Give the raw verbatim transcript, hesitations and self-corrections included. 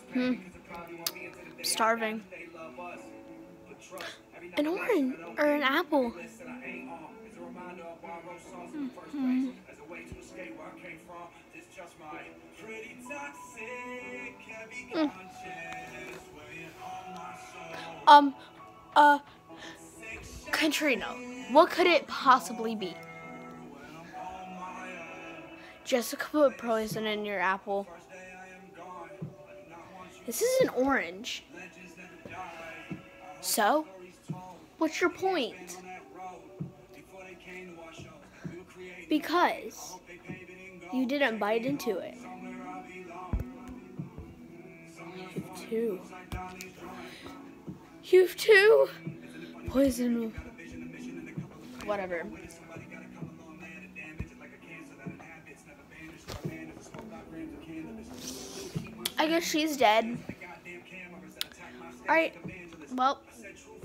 Hmm. Starving. An orange or an apple. Mm-hmm. Mm. Um, uh, Katrina, what could it possibly be? Jessica put poison in your apple. This is an orange. So, what's your point? Because you didn't bite into it. You've two. You've two. Poison. Whatever. I guess she's dead. Alright, well,